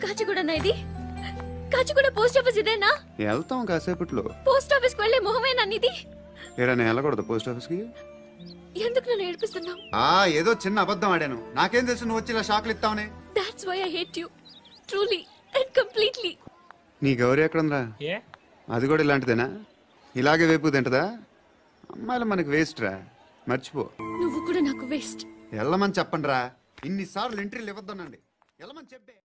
కాచిగూడనా ఇది? Kachiguda post office ఇదేనా? వెళ్తాం కాసేపట్లో. పోస్ట్ ఆఫీస్ కి వెళ్లే మొహమేనా నీది? ఏరా నేను వెళ్ళకూడదు పోస్ట్ ఆఫీస్ కి? ఎందుకు నన్ను ఏడిపిస్తున్నావు? ఏదో చిన్న అబద్ధం ఆడాను. నాకేం తెలుసు నువ్వు వచ్చి ఇలా షాక్లు ఇస్తావనే. That's why I hate you. Truly and completely. నీ గౌరీ ఎక్కడుందిరా? అది కూడా ఇలాంటిదేనా? ఇలాగే వేపు తింటదా? అమ్మాయిలు మనకి వేస్ట్ రా, మర్చిపో. నువ్వు కూడా నాకు వేస్ట్. వెళ్ళమని చెప్పండి రా. ఇన్నిసార్లు ఎంట్రీలు ఇవ్వద్దనండి. వెళ్ళమని చెప్పే.